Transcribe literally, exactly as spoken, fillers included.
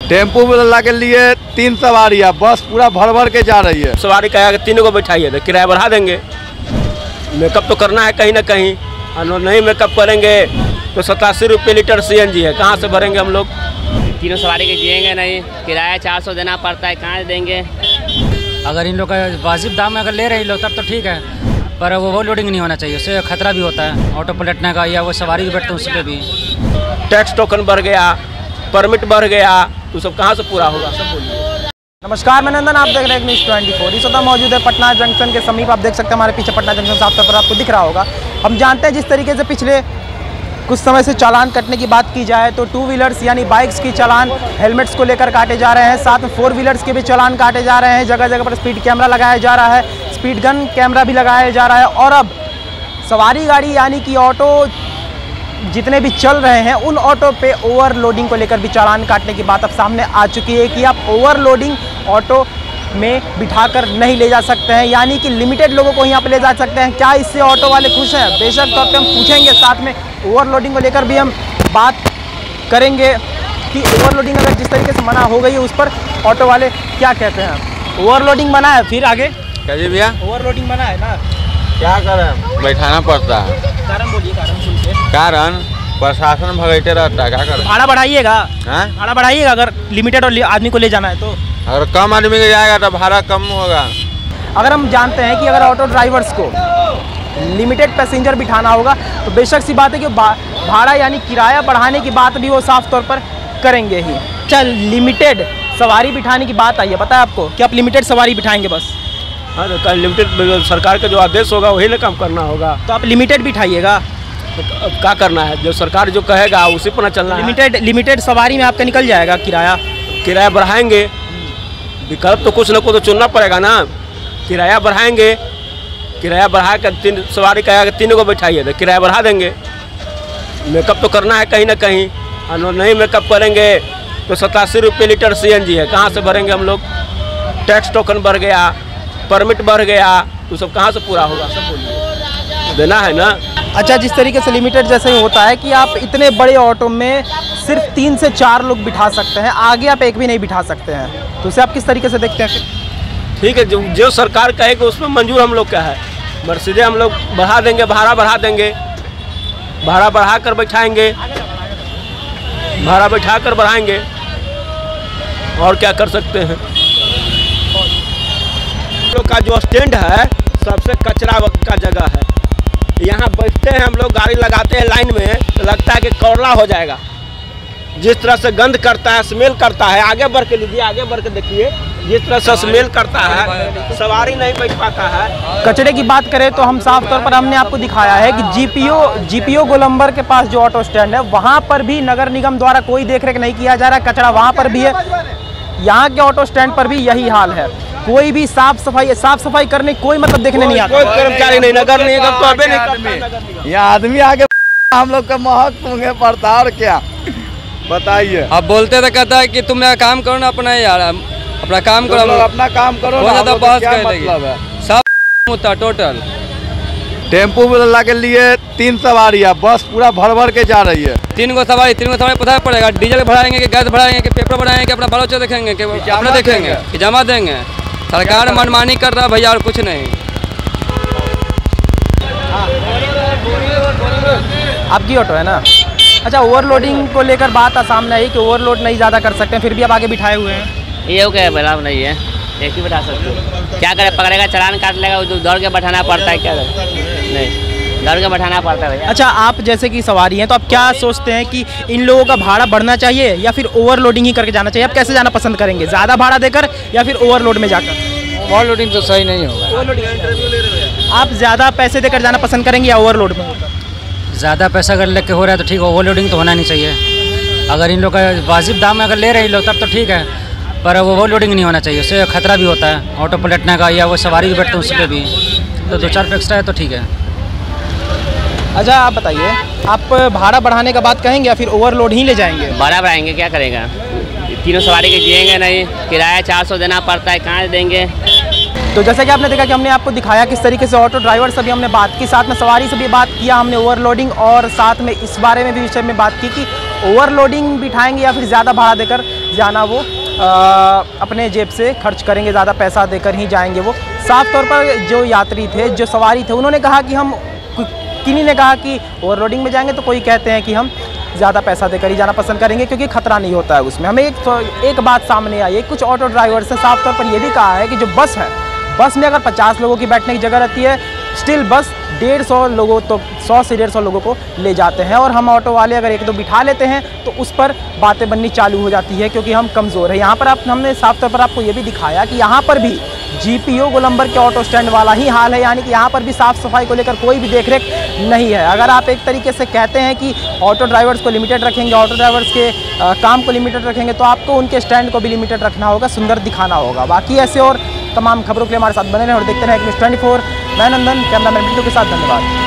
Tempo वाला के लिए तीन सवारियाँ, बस पूरा भर भर के जा रही है। सवारी का तीनों को बैठाइए तो किराया बढ़ा देंगे। मेकअप तो करना है कहीं ना कहीं, और नहीं मेकअप करेंगे तो सतासी रुपये लीटर सीएनजी है, कहाँ से भरेंगे हम लोग। तीनों सवारी के जिएंगे नहीं, किराया चार सौ देना पड़ता है, कहाँ देंगे। अगर इन लोग का वाजिब दाम में अगर ले रहे लोग तब तो ठीक है, पर वो ओवर लोडिंग नहीं होना चाहिए, उससे खतरा भी होता है ऑटो पलटने का, या वो सवारी भी बैठते हैं उस पर भी। टैक्स टोकन बढ़ गया, परमिट बढ़ गया, तो सब कहाँ से पूरा होगा, सब बोलिए। नमस्कार, मैं नंदन, आप देख रहे हैं न्यूज़ ट्वेंटी फोर। इस वक्त मौजूद है पटना जंक्शन के समीप। आप देख सकते हैं हमारे पीछे पटना जंक्शन साफ तौर पर आपको दिख रहा होगा। हम जानते हैं जिस तरीके से पिछले कुछ समय से चालान कटने की बात की जाए तो टू व्हीलर्स यानी बाइक्स की चालान हेलमेट्स को लेकर काटे जा रहे हैं, साथ में फोर व्हीलर्स के भी चालान काटे जा रहे हैं। जगह जगह पर स्पीड कैमरा लगाया जा रहा है, स्पीड गन कैमरा भी लगाया जा रहा है, और अब सवारी गाड़ी यानी कि ऑटो जितने भी चल रहे हैं उन ऑटो पे ओवरलोडिंग को लेकर भी चालान काटने की बात अब सामने आ चुकी है कि आप ओवरलोडिंग ऑटो में बिठाकर नहीं ले जा सकते हैं, यानी कि लिमिटेड लोगों को यहाँ पे ले जा सकते हैं। क्या इससे ऑटो वाले खुश हैं? बेशक तौर पे हम पूछेंगे, साथ में ओवरलोडिंग को लेकर भी हम बात करेंगे कि ओवरलोडिंग अगर जिस तरीके से मना हो गई है उस पर ऑटो वाले क्या कहते हैं। ओवरलोडिंग मना है, फिर आगे क्या जी भैया? ओवरलोडिंग मना है ना, क्या करें, बैठाना पड़ता है। कारण बोलिए, कारण सुन के। कारण प्रशासन भगाते रहता है, क्या करें। भाड़ा बढ़ाइएगा, हाँ? भाड़ा बढ़ाइएगा अगर लिमिटेड और आदमी को ले जाना है तो। अगर कम आदमी के जाएगा तो भाड़ा कम होगा। अगर हम जानते हैं कि अगर ऑटो ड्राइवर्स को लिमिटेड पैसेंजर बिठाना होगा तो बेशक सी बात है कि भाड़ा यानी किराया बढ़ाने की बात भी वो साफ तौर पर करेंगे ही। चल लिमिटेड सवारी बिठाने की बात आई है, पता है आपको कि आप लिमिटेड सवारी बिठाएंगे बस। हाँ तो लिमिटेड सरकार का जो आदेश होगा वही ना काम करना होगा, तो आप लिमिटेड बिठाइएगा। तो अब क्या करना है, जो सरकार जो कहेगा उसी पर ना चलना। लिमिटेड लिमिटेड सवारी में आपका निकल जाएगा किराया। किराया बढ़ाएंगे, विकल्प तो कुछ ना कुछ तो चुनना पड़ेगा ना। किराया बढ़ाएंगे, किराया बढ़ा कर तीन सवारी कहेगा तीनों को बैठाइए तो किराया बढ़ा देंगे। मेकअप तो करना है कहीं ना कहीं, और नहीं मेकअप करेंगे तो सतासी रुपये लीटर सीएनजी है, कहाँ से भरेंगे हम लोग। टैक्स टोकन बढ़ गया, परमिट बढ़ गया, तो सब कहाँ से पूरा होगा, सब बोलिए, देना है ना। अच्छा, जिस तरीके से लिमिटेड जैसे ही होता है कि आप इतने बड़े ऑटो में सिर्फ तीन से चार लोग बिठा सकते हैं, आगे आप एक भी नहीं बिठा सकते हैं, तो उसे आप किस तरीके से देखते हैं? ठीक है, जो जो सरकार कहेगी उसमें मंजूर हम लोग का है। मर्सीदे हम लोग बढ़ा देंगे, भाड़ा बढ़ा देंगे, भाड़ा बढ़ा कर बैठाएंगे, भाड़ा बैठा कर बढ़ाएंगे, और क्या कर सकते हैं। लोग का जो स्टैंड है सबसे कचरा का जगह है, यहाँ बैठते हैं हम लोग, गाड़ी लगाते हैं लाइन में तो लगता है कि कौरला हो जाएगा। जिस तरह से गंद करता है, स्मेल करता है, आगे बढ़ के लीजिए, आगे बढ़ के देखिए, जिस तरह से स्मेल करता है, सवारी नहीं बैठ पाता है। कचरे की बात करें तो हम साफ तौर पर हमने आपको दिखाया है कि जीपीओ जीपीओ गोलंबर के पास जो ऑटो स्टैंड है वहाँ पर भी नगर निगम द्वारा कोई देखरेख नहीं किया जा रहा है, कचरा वहाँ पर भी है। यहाँ के ऑटो स्टैंड पर भी यही हाल है, कोई भी साफ सफाई साफ सफाई करने कोई मतलब देखने नहीं आता, कोई कर्मचारी नहीं, नगर निगम तो अबे नहीं करता। यहाँ आदमी आगे हम लोग का महक तुम्हें पड़ता और क्या बताइए। अब बोलते तो कहता है कि तुम मेरा काम करो ना अपना, यार अपना काम करो, अपना काम करो, बहुत ज्यादा बहस कर मतलब है सब होता टोटल। टेम्पू वाला के लिए तीन सवारियाँ, बस पूरा भर भर के जा रही है। तीन गो सवारी तीन गो सवारी पता पड़ेगा, डीजल बढ़ाएंगे कि गैस बढ़ाएंगे कि पेपर बढ़ाएंगे कि अपना बालोचा देखेंगे कि अपना देखेंगे कि जमा देंगे। सरकार मनमानी कर रहा है भैया, और कुछ नहीं। आपकी ऑटो है ना? अच्छा, ओवरलोडिंग को लेकर बात सामने आई कि ओवरलोड नहीं ज़्यादा कर सकते हैं, फिर भी आप आगे बिठाए हुए हैं। ये क्या बराबर नहीं है, एक ही बैठा सकते हो। क्या करे, पकड़ेगा चालान काट लेगा, दौड़ के बैठाना पड़ता है, क्या करे, नहीं दौड़ के बैठाना पड़ता है भैया। अच्छा, आप जैसे कि सवारी हैं तो आप क्या सोचते हैं कि इन लोगों का भाड़ा बढ़ना चाहिए या फिर ओवरलोडिंग ही करके जाना चाहिए? आप कैसे जाना पसंद करेंगे, ज़्यादा भाड़ा देकर या फिर ओवरलोड में जाकर? ओवरलोडिंग तो सही नहीं होगा। आप ज़्यादा पैसे देकर जाना पसंद करेंगे या ओवरलोड में? ज़्यादा पैसा अगर लेके हो रहा है तो ठीक है, ओवरलोडिंग तो होना नहीं चाहिए। अगर इन लोग का वाजिब दाम में अगर ले रहे लोग तब तो ठीक है, पर ओवरलोडिंग नहीं होना चाहिए, उससे खतरा भी होता है ऑटो पलटने का, या वो सवारी भी बैठते हैं उस पर भी, तो दो चार पे एक्स्ट्रा है तो ठीक है। अच्छा, आप बताइए, आप भाड़ा बढ़ाने का बात कहेंगे या फिर ओवरलोड ही ले जाएंगे? भाड़ा बढ़ाएंगे, क्या करेगा, तीनों सवारी के जिएंगे नहीं, किराया चार सौ देना पड़ता है, कहाँ देंगे। तो जैसा कि आपने देखा कि हमने आपको दिखाया किस तरीके से ऑटो ड्राइवर से भी हमने बात की, साथ में सवारी से भी बात किया हमने ओवरलोडिंग, और साथ में इस बारे में भी विषय में बात की कि ओवरलोडिंग बिठाएंगे या फिर ज़्यादा भाड़ा देकर जाना वो आ, अपने जेब से खर्च करेंगे, ज़्यादा पैसा देकर ही जाएंगे वो। साफ तौर पर जो यात्री थे, जो सवारी थे, उन्होंने कहा कि हम, किन्हीं ने कहा कि ओवरलोडिंग में जाएंगे, तो कोई कहते हैं कि हम ज़्यादा पैसा देकर ही जाना पसंद करेंगे क्योंकि खतरा नहीं होता है उसमें। हमें एक एक बात सामने आई है, कुछ ऑटो ड्राइवर्स ने साफ तौर पर ये भी कहा है कि जो बस है, बस में अगर पचास लोगों की बैठने की जगह रहती है, स्टिल बस डेढ़ सौ लोगों, तो सौ से डेढ़ सौ लोगों को ले जाते हैं, और हम ऑटो वाले अगर एक दो बिठा लेते हैं तो उस पर बातें बननी चालू हो जाती है क्योंकि हम कमज़ोर हैं। यहाँ पर आप, हमने साफ तौर पर आपको ये भी दिखाया कि यहाँ पर भी जीपीओ गोलंबर के ऑटो स्टैंड वाला ही हाल है, यानी कि यहाँ पर भी साफ़ सफाई को लेकर कोई भी देखरेख नहीं है। अगर आप एक तरीके से कहते हैं कि ऑटो ड्राइवर्स को लिमिटेड रखेंगे, ऑटो ड्राइवर्स के आ, काम को लिमिटेड रखेंगे, तो आपको उनके स्टैंड को भी लिमिटेड रखना होगा, सुंदर दिखाना होगा। बाकी ऐसे और तमाम खबरों के लिए हमारे साथ बने रहें और देखते रहें न्यूज़ ट्वेंटी फोर। मैं नंदन, कैमरामैन बिट्टू के साथ, धन्यवाद।